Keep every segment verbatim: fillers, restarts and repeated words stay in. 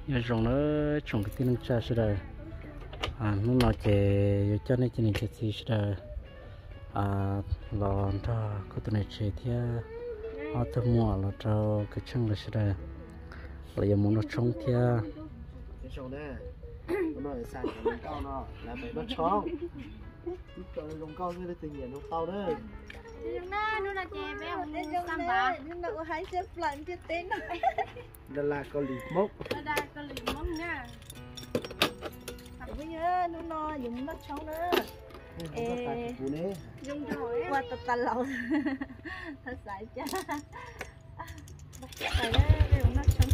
nhớ rồng nó trồng cái tiên cha sẽ đời à nó nói chè cho nên chỉ nên chè gì sẽ đời à lò cho có tụi này chè thì họ thợ mua là cho cái chân là sẽ đời là giờ muốn nó trồng thì cái trồng đấy nó nói xài cái lồng cao nó là phải bắt chóng cái lồng cao như thế tự nhiên lồng cao đấy nó là chè béo xăm bà nó có hai xếp lần chết tên đó là có lì mốc đó là có lì mốc nha bây giờ nó no dùng nó trống nữa ê dùng rồi qua tật tật lẩu thật sai cha phải đó đây nó trống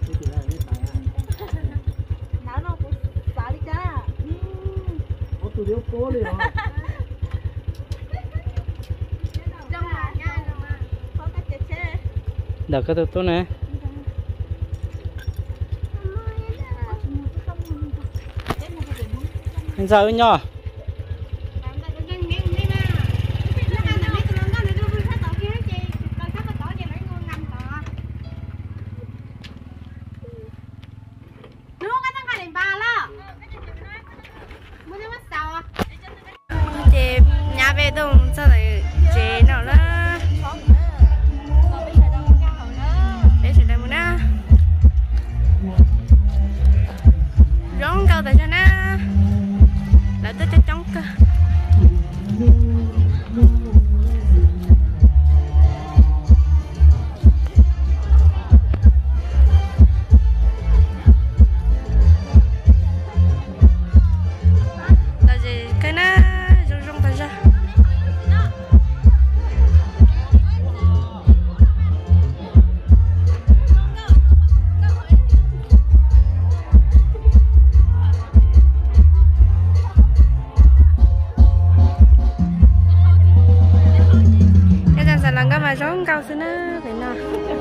nó nó cũng xả đi cha có tụi điếu cố liền hả đợt cái tốt này anh sao ấy nhỏ chị nhà về đâu sao lại chị nào đó để chị đây muốn á rong câu tại cho nó lại tới cho trống cơ là gì cái nó rong rong tại ra mà rong cao xin á vậy nè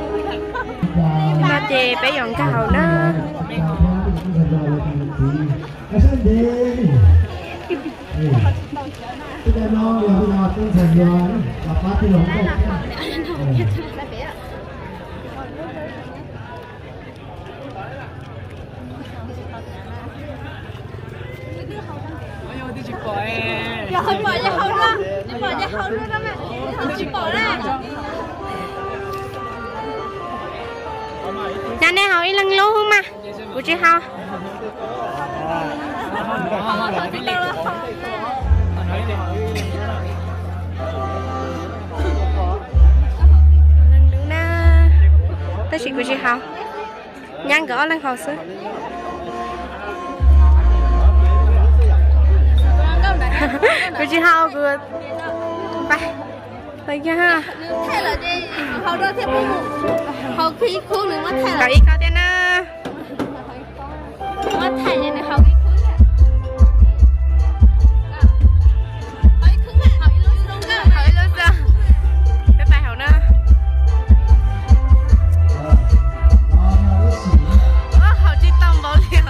mà chị bé dọn cái hậu nó giờ hơi bỏ ra hậu đó bỏ ra hậu luôn đó mẹ chị bỏ ra nhà này hậu đi lăng lô không mà của chị hậu lăng đứng na tới chị của chị hậu nhang gõ lăng hậu xứ của chị hậu vừa bay bay nha thay là đi hậu đó thêm hậu khí khu nữa mất thay là cậu cao tiền à mất thay này hậu khí khu hậu khí khu hậu khí luôn đó hậu khí luôn sao bye bye hậu nữa hậu chỉ tông bao nhiêu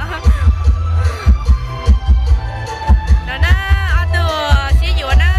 rồi đó ở từ xí dùa nó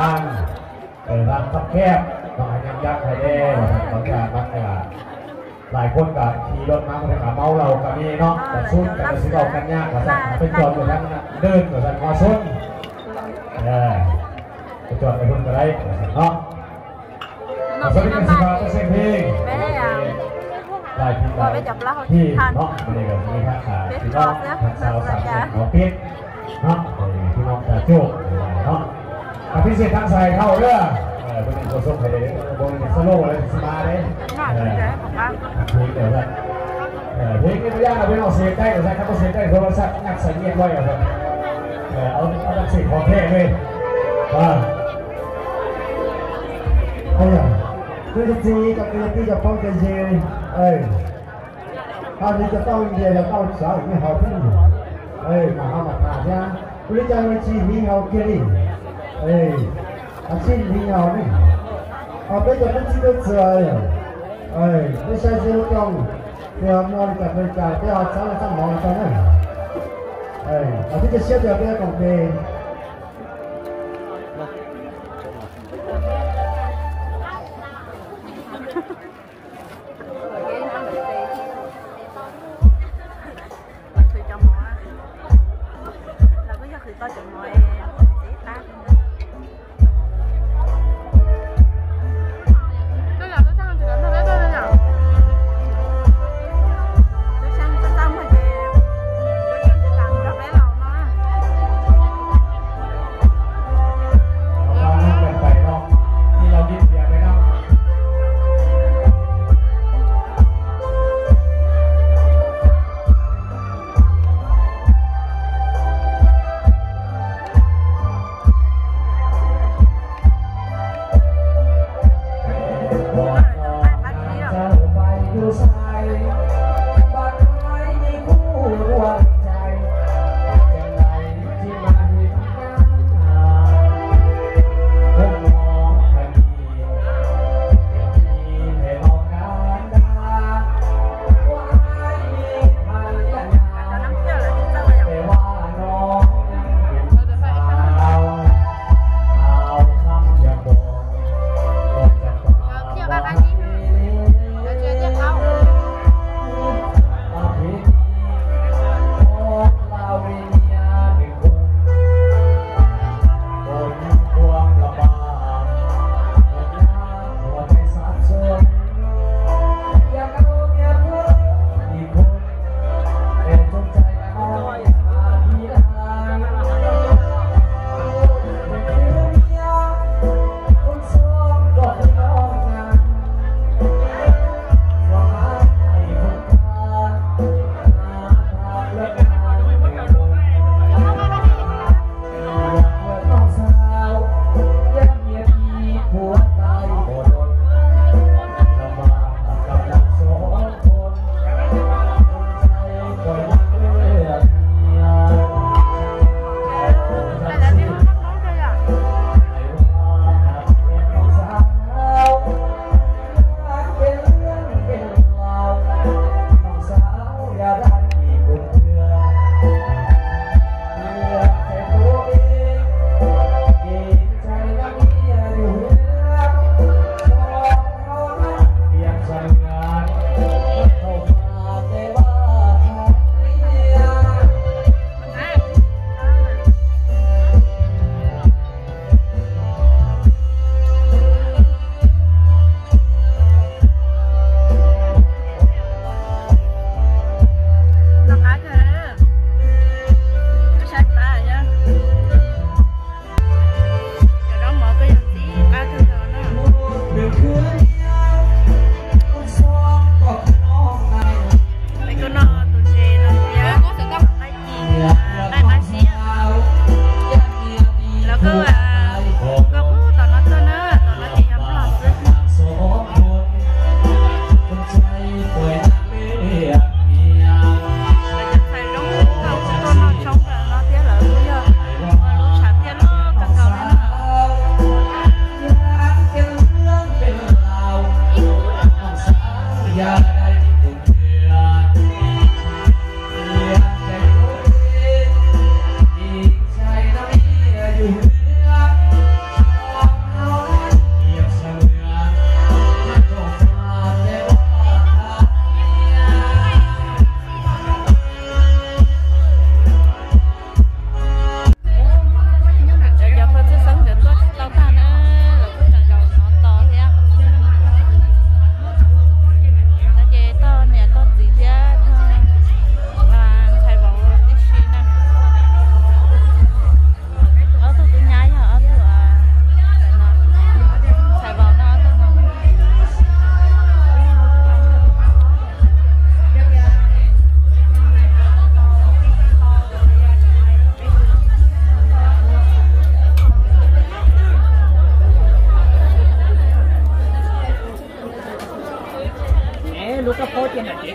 างเออทางทับแคบต้องให้ยังยักษ์ให้ได้บางอย่างบางอย่างหลายคนก็ขี่รถมาคนกับเมาเราก็มีเนาะแต่ซุ่มแต่สิเรากันยากกว่าสั่งไปจอดอยู่ทางเดินกว่าสั่งมาซุ่มเออไปจอดไปพุ่นก็ได้เนาะสวัสดีครับทุกเสียงเพลงได้ที่ได้ที่เนาะไม่ได้กับมีทักษะที่น้องทักษะสั่งหมอปิดเนาะที่น้องจะโจ้เนาะพิเศษทางสายเข้าเด้อเออเป็นตัวส่งไปเลยบนสโลว์เลยสมาเลยเออเพลงเดี๋ยวนะเออเพลงนี้ไม่ยากเราไม่ต้องเสียใกล้หรอกนะครับต้องเสียใกล้โทรศัพท์งัดใส่เงียบไว้ครับเออเอาเอาดักเสียงของแท้เลยว่าไอ้ยังคือจีกับคือที่จะป้องกันเยเอ้ยตอนนี้จะต้องเยแล้วต้องสาวไม่หอบพี่เอ้ยมาเอามาผ่านเนี่ยคุณจะมาชีมีเอาเกลี่ ê à xin đi nhau đi à bây giờ nó chỉ được trời ê nó sai sai lúc trong thì họ mua cả bên trái thì họ sáng là sang món cho này ê à thì cái xếp giờ bây giờ còn về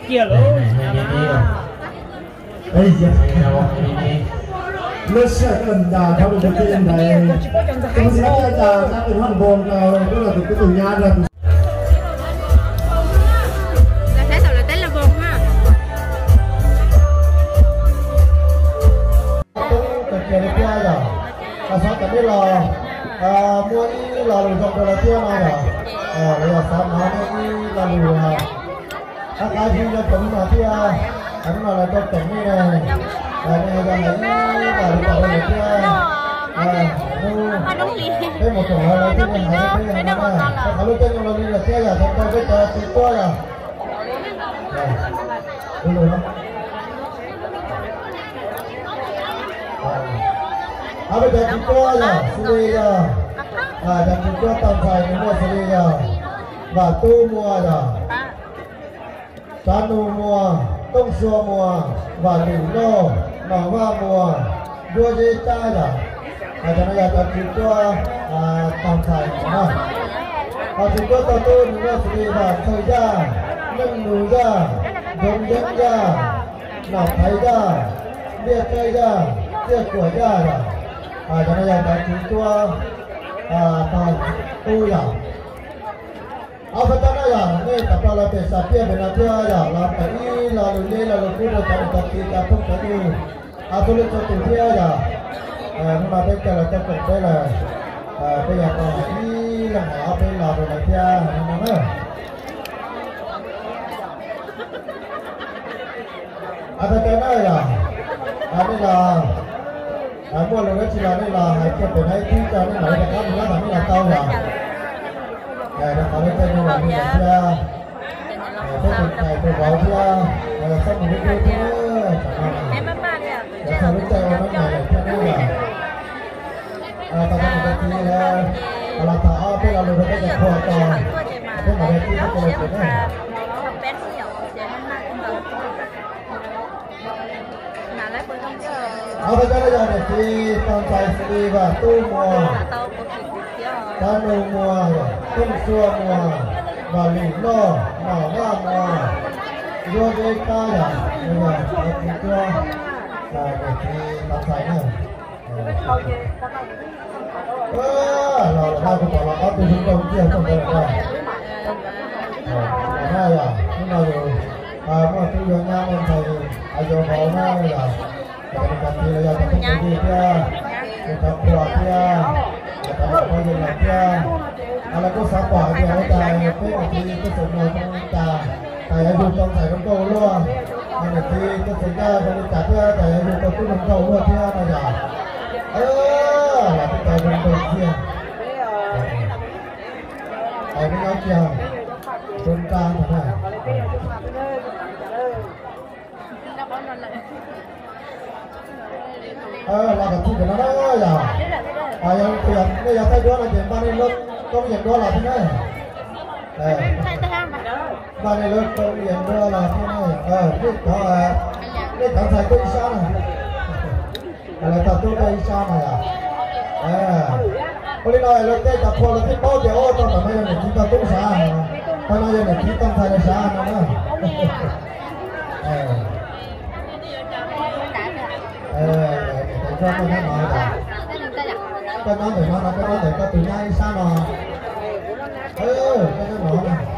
kia lỗ đây giờ là một cái nó sẽ cần đào theo được cái gì này tôi sẽ cho đào ra từ hoàn bồn nào tức là từ cái từ nhà là là thấy tàu là tết là vòng ha cũng cần tiền để qua rồi là sao cần biết là mua đi là lùi dòng là tiêu nào rồi à bây giờ sao nói đi là lùi à các cái gì nó cũng là tiêu anh nói là tôi cần đi này là này là này là lùi là tiêu à cái một chỗ là cái này là cái này là cái lúc trên là đi là tiêu là tôi tôi tôi tôi tôi là đúng rồi không à bây giờ chúng tôi là xử rồi à giờ chúng tôi tạm thời những mua xử rồi và tu mua rồi tanu mua tông xua mua và lũ nô nỏ hoa mua đua dây ta rồi à cho nên là chúng tôi à tạm thời nữa à chúng tôi tao tu những mua xử và thời gian nâng núi ra giống giống ra nọ thấy ra bia cây ra bia của ra rồi à cho nên là chúng tôi à toàn tu rồi à phải nói là đây tập là để sản xuất về là theo rồi là phải đi là lùi lên là lùi xuống là tập tập thì tập không phải đi à tôi lên cho tụi theo rồi à nhưng mà bây giờ là cho tụi đây là à bây giờ còn đi là họ bên là rồi là theo nó nữa à phải nói là à đây là à mua luôn đấy chỉ là đây là hãy cho bên ấy thì cho nên là cái đó là nó là tao rồi này nó có cái tên là như là cái cái này tôi gọi là là xong một cái cái nữa em bắt ba đi à? là sao cái tên nó này là cái này là à tao có một cái gì là là thảo cái là luôn cái cái khoa to cái mà cái cái cái cái này à bây giờ là thì con trai đi và tu mùa ta nô mùa tung xua mùa và lũ lô nỏ hoa mùa đua dây ta là bây giờ cái gì cho là để thì con trai này ơ là là hai con là áp từ trung tâm kia không được rồi là hai à nhưng mà rồi à mà tôi vừa nhau em thầy à giờ họ hai là cái cái gì là cái cái gì kia cái tập quả kia cái tập quả gì là kia à là có sáu quả kia ở tại cái cái gì cái sự này trong ta tại ở vùng trong thầy trong câu luôn nên là khi cái sự kia cái chả kia tại ở vùng trong trong câu luôn kia là giả ơ là cái tại vùng trong kia tại cái nói kia trong ta mà này ờ là cái gì đó đó là à yang tiền bây giờ thấy đó là tiền ba mươi lớp công việc đó là thế này đây ba mươi lớp công việc đó là thế này ờ cái đó là cái thằng thầy tôi sao này là tao tôi đây sao này à à có đi nói là cái tập phô là cái bao tiền ô tao tao bây giờ này chúng ta cũng sao tao nói là chúng ta thầy là sao nữa ờ cho nó nói là cho nó để nó nó cái nó để có từ nay sao mà ừ cái nó nói này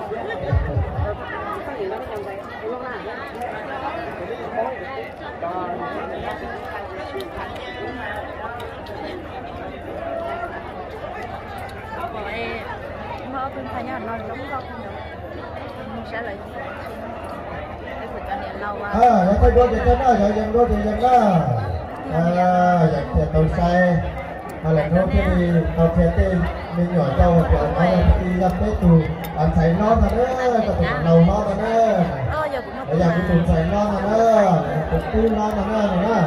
mơ bên thay nhau nói giống con mình sẽ lại cái việc anh em lâu quá à nó thấy có gì cái nó rồi dần có gì dần đó à dần thì tàu xe hay là nó cái đi tàu xe thì mình nhỏ tàu thì nó đi ra cái tù anh thấy nó mà nữa có thể đầu nó mà nữa bây giờ cái tù thấy nó mà nữa tù tu nó mà nữa nữa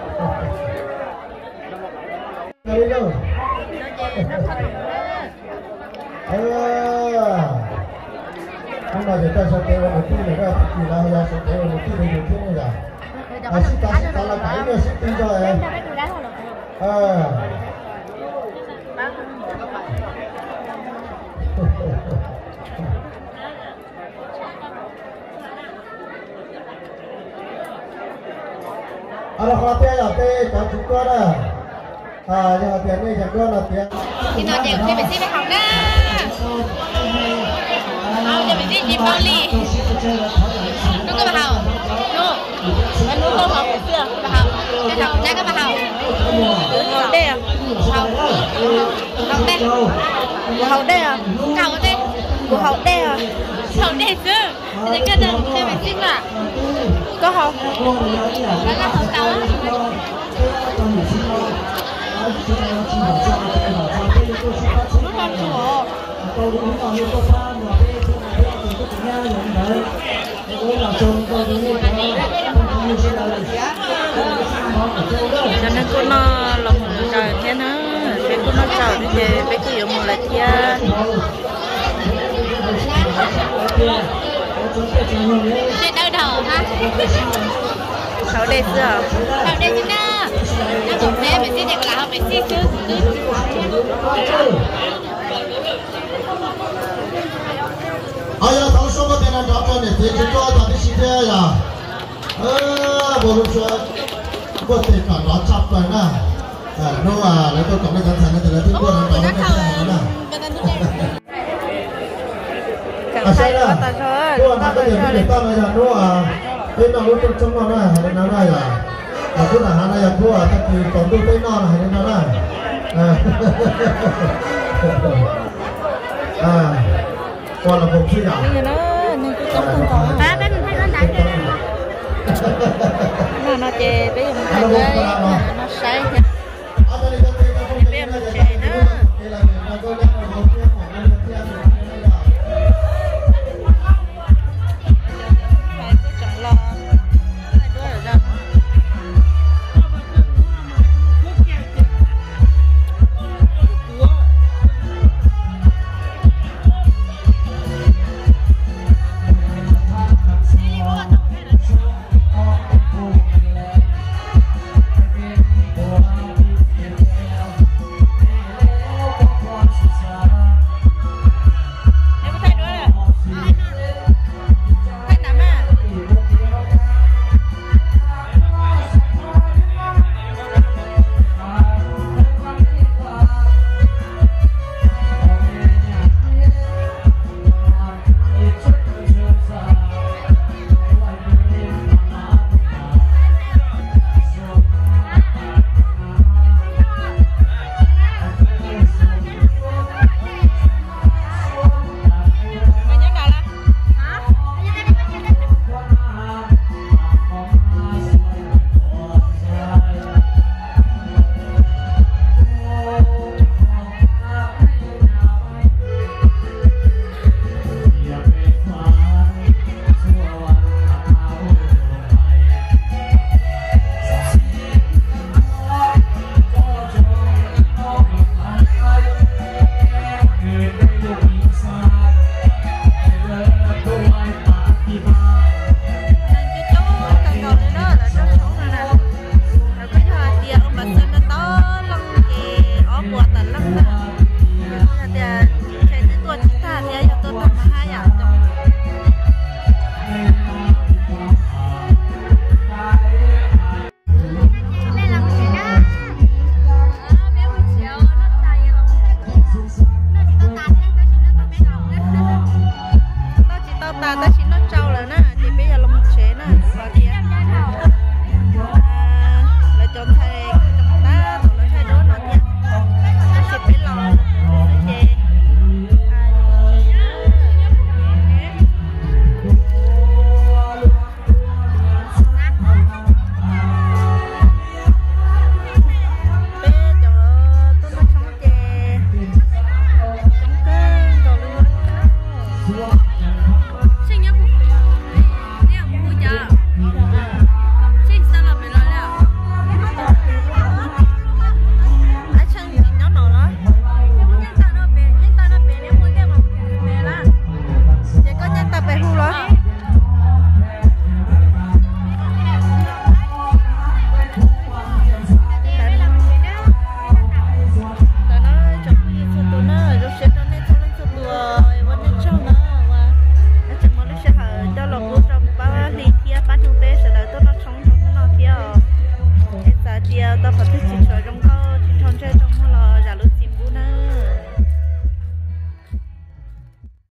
đi đâu ờ nhưng mà người ta sẽ kêu một tí nữa thì là giờ sẽ kêu một tí nữa một tí nữa à xin ta xin ta là cái nữa xin tin cho em ờ à là họ tiền là tiền cho chúng tôi đó à giờ tiền này chẳng có là tiền thì nó đẹp thì mình sẽ phải học đó học cho mình đi đi bao ly nó có bà học nó anh nó không học chưa bà học cái học ra các bà học học đây à học học đây học đây à học đây học đây à học đây chứ thì cái đường thì mình xin là có học đó là học tàu á nó không chùa cho nên cô nó lòng trời thế nó cái cô nó trời như vậy cái cái dụng một là chia trên đâu đầu ha sáu đây xưa sáu đây chứ na nó cũng thế phải xin được là không phải xin chứ à giờ thằng số có tiền ăn đó cho nên thì chúng tôi là cái gì thế à ờ bộ lúc xưa có tiền cả đó chặt rồi nè à nó à lấy tôi cầm cái thằng thằng này là tôi buôn ăn đó cái này nè à sao đó tôi ăn cái gì để tao này là nó à cái nào lúc trong nó này hay nó này à à cái nào này là tôi à thì còn tôi cái nó hay nó này à à còn là một chuyện nào bây giờ nó nên cứ chống không có ba bên thấy nó đánh nó nó chè bây giờ mình thấy cái nó say bây giờ mình chè đó Hãy subscribe cho kênh Ghiền Mì Gõ để không bỏ lỡ những video hấp dẫn